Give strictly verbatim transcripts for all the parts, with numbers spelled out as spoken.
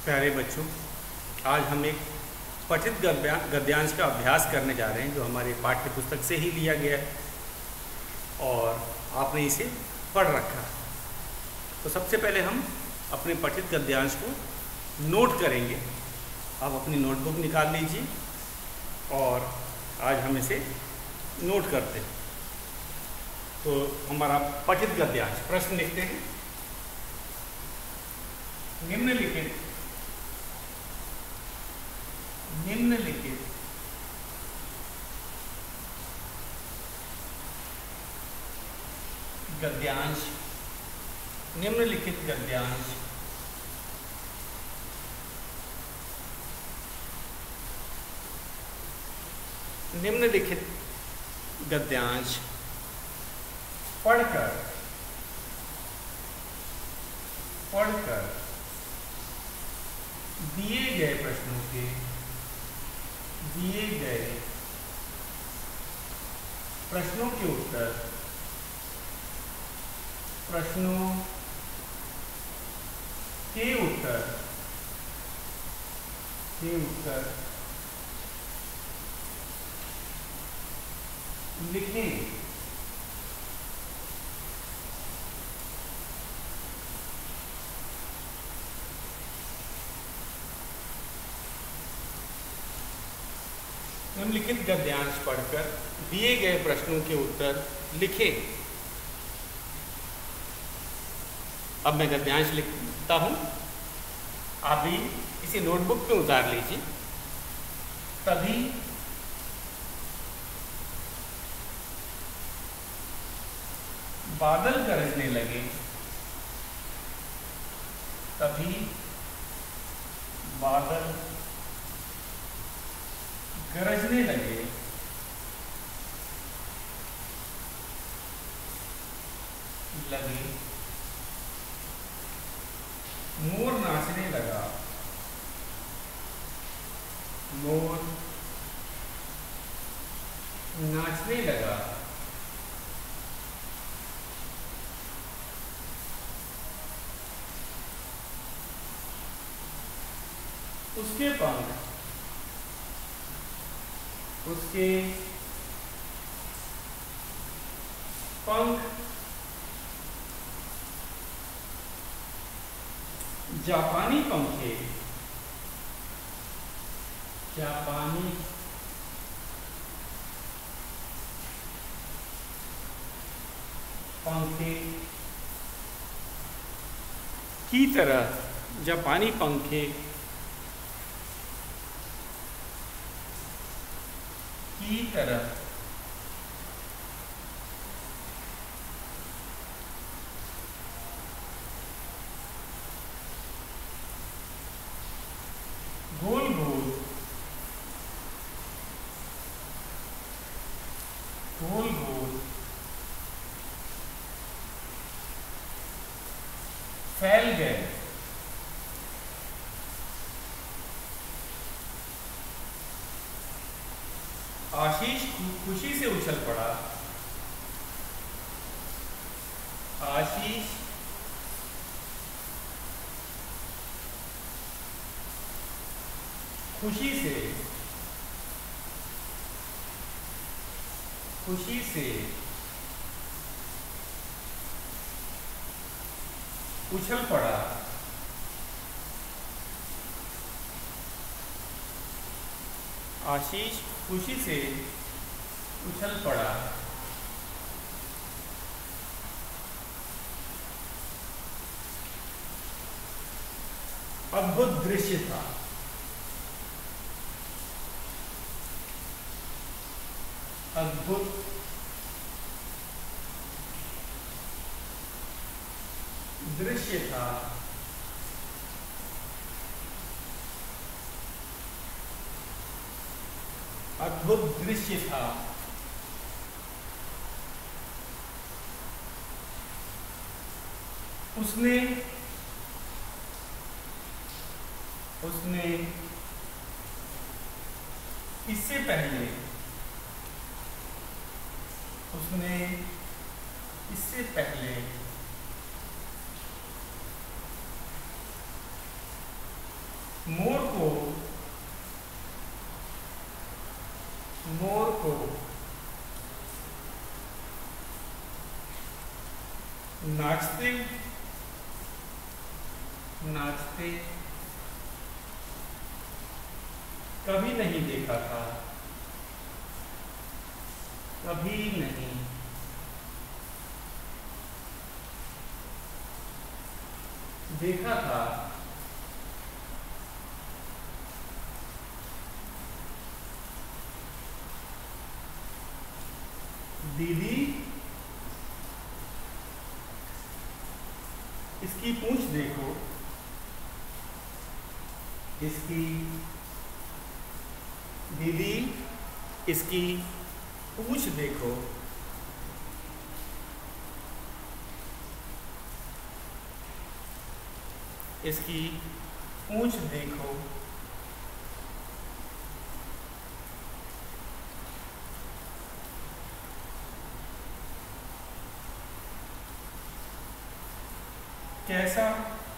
प्यारे बच्चों, आज हम एक पठित गद्या गद्यांश का अभ्यास करने जा रहे हैं जो हमारे पाठ्य पुस्तक से ही लिया गया है और आपने इसे पढ़ रखा है। तो सबसे पहले हम अपने पठित गद्यांश को नोट करेंगे। आप अपनी नोटबुक निकाल लीजिए और आज हम इसे नोट करते हैं। तो हमारा पठित गद्यांश प्रश्न लिखते हैं। निम्नलिखित निम्नलिखित गद्यांश निम्नलिखित गद्यांश निम्नलिखित गद्यांश पढ़कर पढ़कर दिए गए प्रश्नों के दिए गए प्रश्नों के उत्तर प्रश्नों के उत्तर के उत्तर लिखें। निम्नलिखित गद्यांश पढ़कर दिए गए प्रश्नों के उत्तर लिखें। अब मैं गद्यांश लिखता हूं, आप भी इसे नोटबुक पे उतार लीजिए। तभी बादल गरजने लगे तभी बादल गरजने लगे लगे मोर नाचने लगा मोर नाचने लगा उसके पंख उसके पंख जापानी पंखे जापानी पंखे की तरह जापानी पंखे की तरह गोल गोल गोल गोल फैल गए आशीष खुशी से उछल पड़ा आशीष खुशी से खुशी से उछल पड़ा आशीष खुशी से उछल पड़ा अद्भुत दृश्य था अद्भुत दृश्य था अद्भुत दृश्य था उसने उसने इससे पहले उसने इससे पहले नाचते नाचते कभी नहीं देखा था, कभी नहीं देखा था। दीदी इसकी पूंछ देखो, इसकी दीदी इसकी पूंछ देखो, इसकी पूंछ देखो। कैसा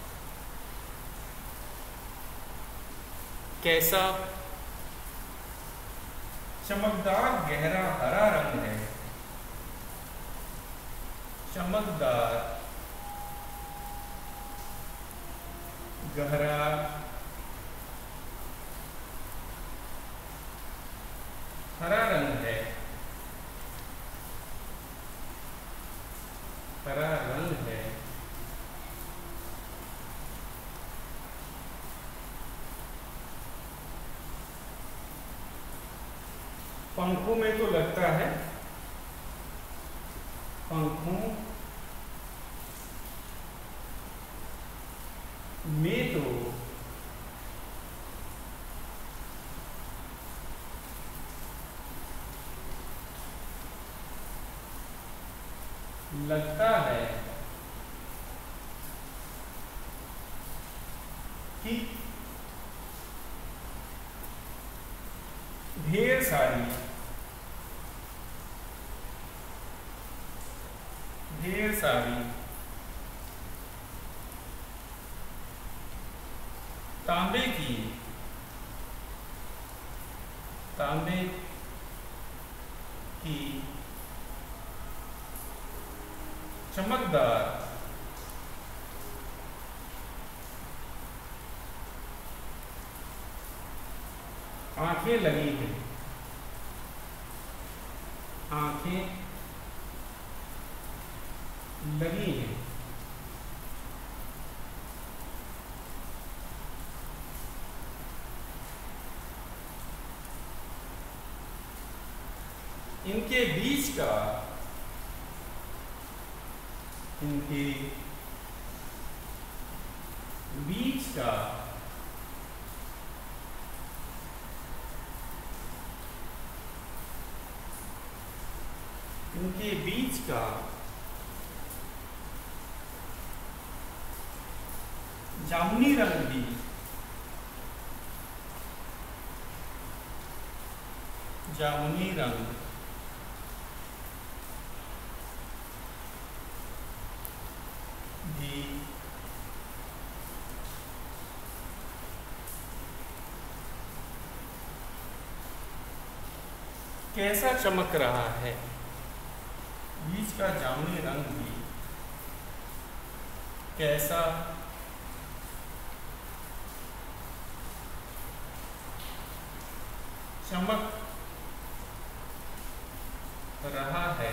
कैसा चमकदार गहरा हरा रंग है, चमकदार गहरा हरा रंग है, हरा रंग है। पंखों में तो लगता है, पंखों में तो लगता है कि ढेर सारी ढेर सारी तांबे की तांबे की चमकदार आंखें लगी हैं, आंखें लगी हैं। इनके बीच का इनके बीच का इनके बीच का जामुनी रंग भी जामुनी रंग भी कैसा चमक रहा है, बीच का जामुनी रंग भी कैसा चमक रहा है।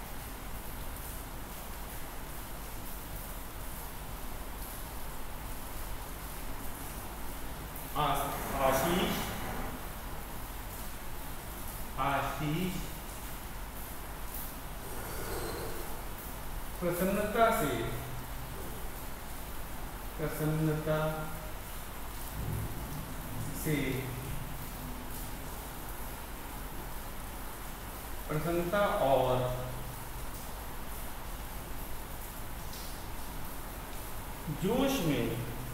आशीष आशीष प्रसन्नता से प्रसन्नता से प्रसन्नता और जोश में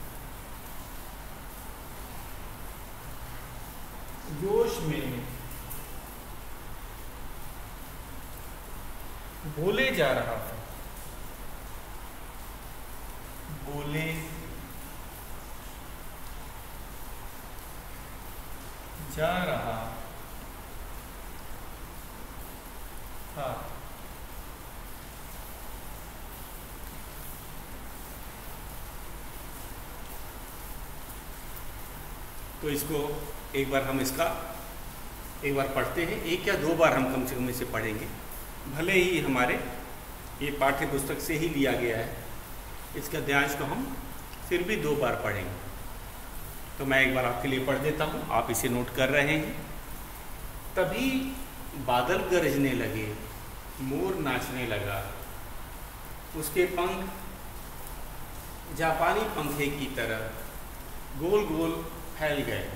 जोश में बोले जा रहा था, बोले जा रहा था। तो इसको एक बार हम इसका एक बार पढ़ते हैं, एक या दो बार हम कम से कम इसे पढ़ेंगे। भले ही हमारे ये पाठ्य पुस्तक से ही लिया गया है, इस गद्यांश को हम फिर भी दो बार पढ़ेंगे। तो मैं एक बार आपके लिए पढ़ देता हूँ, आप इसे नोट कर रहे हैं। तभी बादल गरजने लगे, मोर नाचने लगा, उसके पंख जापानी पंखे की तरह गोल गोल फैल गए।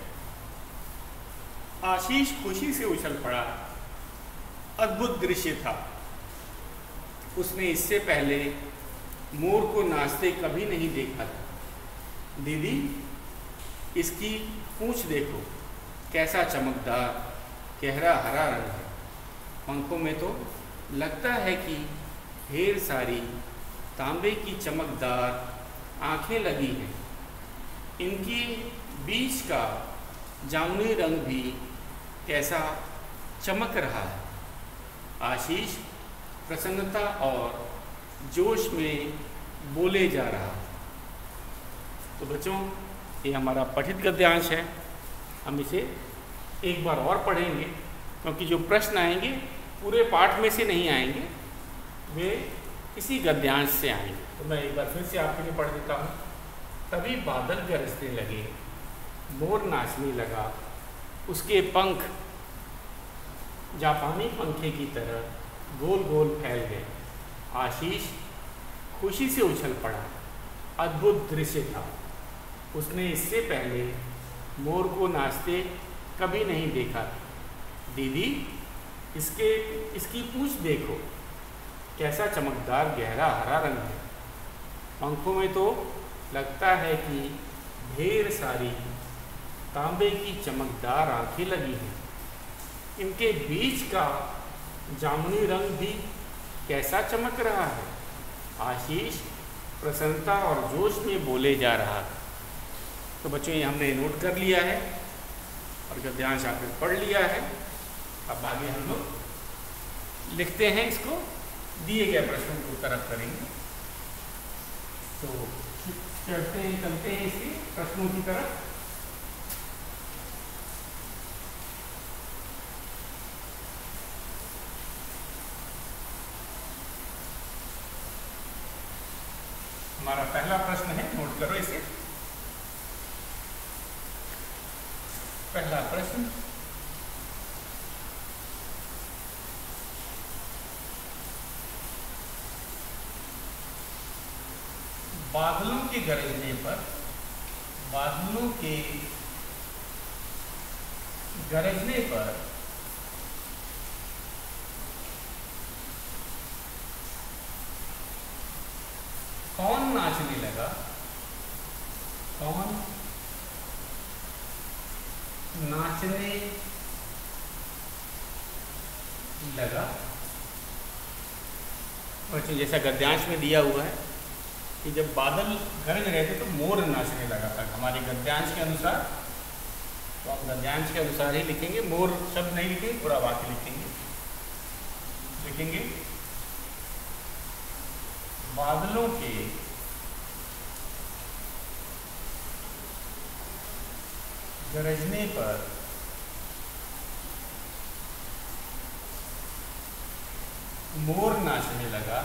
आशीष खुशी से उछल पड़ा। अद्भुत दृश्य था। उसने इससे पहले मोर को नाचते कभी नहीं देखा था। दीदी, इसकी पूंछ देखो, कैसा चमकदार गहरा हरा रंग है। पंखों में तो लगता है कि ढेर सारी तांबे की चमकदार आंखें लगी हैं। इनके बीच का जामुनी रंग भी कैसा चमक रहा है। आशीष प्रसन्नता और जोश में बोले जा रहा है। तो बच्चों, ये हमारा पठित गद्यांश है। हम इसे एक बार और पढ़ेंगे, क्योंकि जो प्रश्न आएंगे पूरे पाठ में से नहीं आएंगे, वे इसी गद्यांश से आएंगे। तो मैं एक बार फिर से आपके लिए पढ़ देता हूँ। तभी बादल गरजने लगे, मोर नाचने लगा, उसके पंख जापानी पंखे की तरह गोल गोल फैल गए। आशीष खुशी से उछल पड़ा। अद्भुत दृश्य था। उसने इससे पहले मोर को नाचते कभी नहीं देखा। दीदी, इसके इसकी पूंछ देखो, कैसा चमकदार गहरा हरा रंग है। पंखों में तो लगता है कि ढेर सारी तांबे की चमकदार आंखें लगी हैं। इनके बीच का जामुनी रंग भी कैसा चमक रहा है। आशीष प्रसन्नता और जोश में बोले जा रहा था। तो बच्चों, ये हमने नोट कर लिया है और गद्यांश आपने पढ़ लिया है। अब आगे हम लोग लिखते हैं, इसको दिए गए प्रश्नों को उत्तर करेंगे। तो चलते हैं चलते हैं इसके प्रश्नों की तरफ। हमारा पहला प्रश्न है, नोट करो इसे। पहला प्रश्न, बादलों के गरजने पर बादलों के गरजने पर कौन नाचने लगा? कौन नाचने लगा? बच्चों, जैसा गद्यांश में दिया हुआ है कि जब बादल गरज रहे थे तो मोर नाचने लगा था। हमारे गद्यांश के अनुसार, तो हम गद्यांश के अनुसार ही लिखेंगे, मोर शब्द नहीं लिखेंगे, पूरा वाक्य लिखेंगे। लिखेंगे बादलों के गरजने पर मोर नाचने लगा।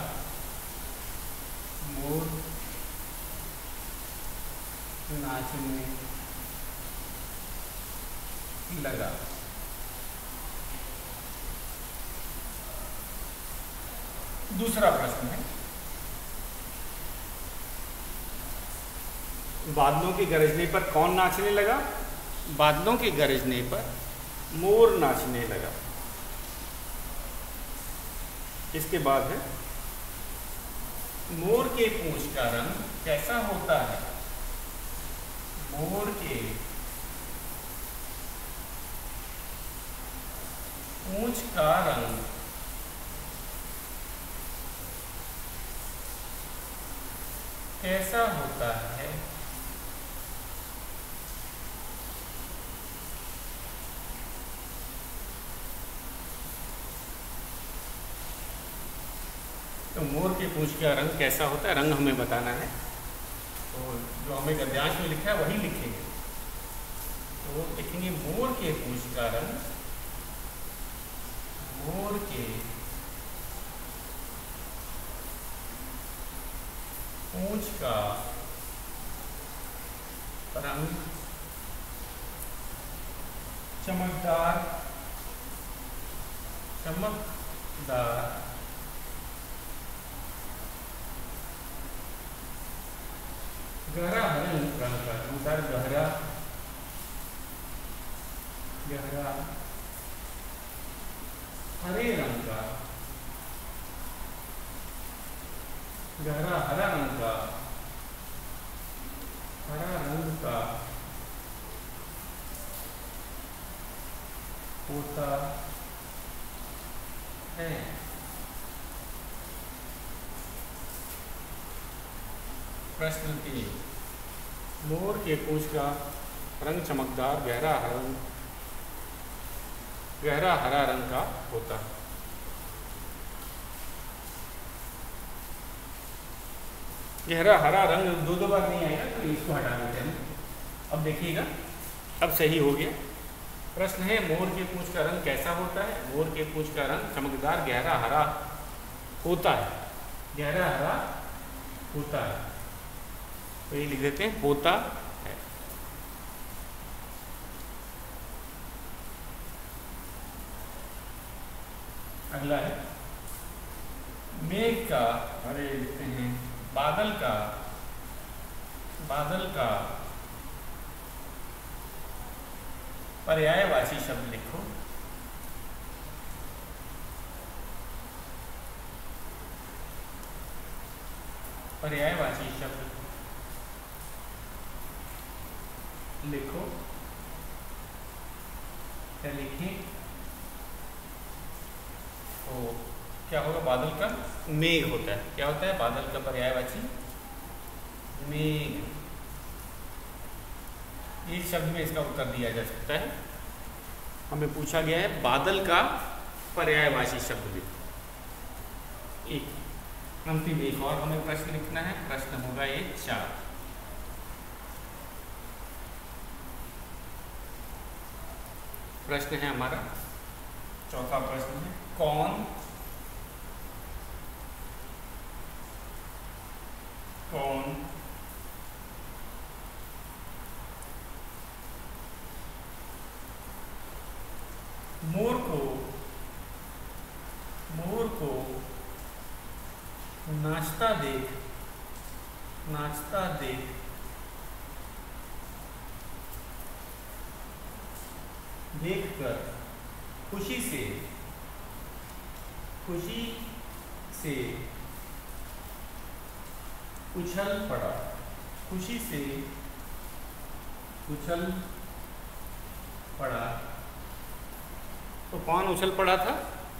मोर नाचने लगा। दूसरा प्रश्न है, बादलों के गरजने पर कौन नाचने लगा? बादलों के गरजने पर मोर नाचने लगा। इसके बाद है, मोर के पूंछ का रंग कैसा होता है? मोर के पूंछ का रंग कैसा होता है? तो मोर के पूंछ का रंग कैसा होता है, रंग हमें बताना है। तो जो हमें गद्यांश में लिखा है वही लिखेंगे। तो लिखेंगे मोर के पूंछ का रंग, मोर के पूंछ का रंग चमकदार, चमकदार गहरा हरे रंग का, चमकदार गहरा, गहरा हरे रंग का, गहरा हरा रंग का, हरा रंग का होता है। प्रश्न तीन, मोर के पूंछ का रंग चमकदार गहरा हरा, गहरा हरा रंग का होता है। गहरा हरा रंग दो दो बार नहीं आएगा तो इसको हटा देते हैं। अब देखिएगा, अब सही हो गया। प्रश्न है मोर के पूंछ का रंग कैसा होता है? मोर के पूंछ का रंग चमकदार गहरा हरा होता है, गहरा हरा होता है। तो ये लिख देते हैं होता है। अगला है मेघ का, अरे लिखते हैं बादल का, बादल का पर्यायवाची शब्द लिखो। पर्यायवाची शब्द लिखो। क्या लिखें? तो क्या होगा? बादल का मेघ होता है। क्या होता है? बादल का पर्यायवाची मेघ। एक शब्द में इसका उत्तर दिया जा सकता है। हमें पूछा गया है बादल का पर्यायवाची शब्द लिखो। एक अंतिम एक और हमें प्रश्न लिखना है। प्रश्न होगा ये चार। प्रश्न है हमारा चौथा प्रश्न है, कौन कौन मोर को मोर को नाचता देख नाचता देख देखकर खुशी से खुशी से उछल पड़ा खुशी से उछल पड़ा। तो कौन उछल पड़ा था?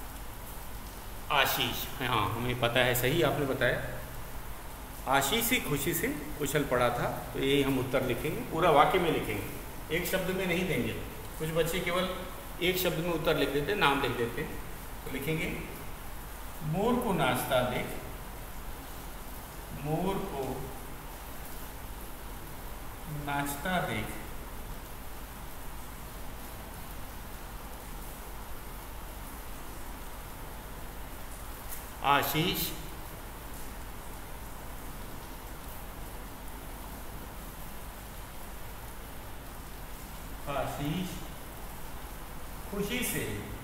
आशीष। हाँ, हमें पता है, सही आपने बताया। आशीष ही खुशी से उछल पड़ा था। तो यही हम उत्तर लिखेंगे, पूरा वाक्य में लिखेंगे, एक शब्द में नहीं देंगे। कुछ बच्चे केवल एक शब्द में उत्तर लिख देते, नाम लिख देते। तो लिखेंगे मोर को नाचता देख, मोर को नाचता देख आशीष आशीष खुशी से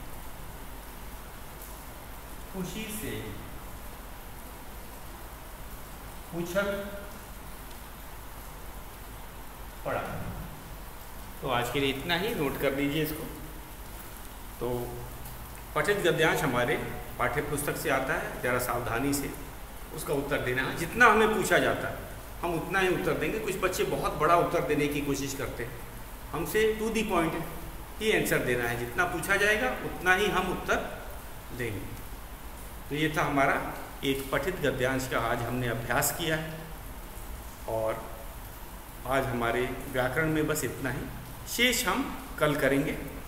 खुशी से उछल पड़ा। तो आज के लिए इतना ही, नोट कर लीजिए इसको। तो पठित गद्यांश हमारे पाठ्य पुस्तक से आता है, ज़रा सावधानी से उसका उत्तर देना है। जितना हमें पूछा जाता है हम उतना ही उत्तर देंगे। कुछ बच्चे बहुत बड़ा उत्तर देने की कोशिश करते हैं, हमसे टू दी पॉइंट ही आंसर देना है। जितना पूछा जाएगा उतना ही हम उत्तर देंगे। तो ये था हमारा एक पठित गद्यांश का आज हमने अभ्यास किया है। और आज हमारे व्याकरण में बस इतना ही, शेष हम कल करेंगे।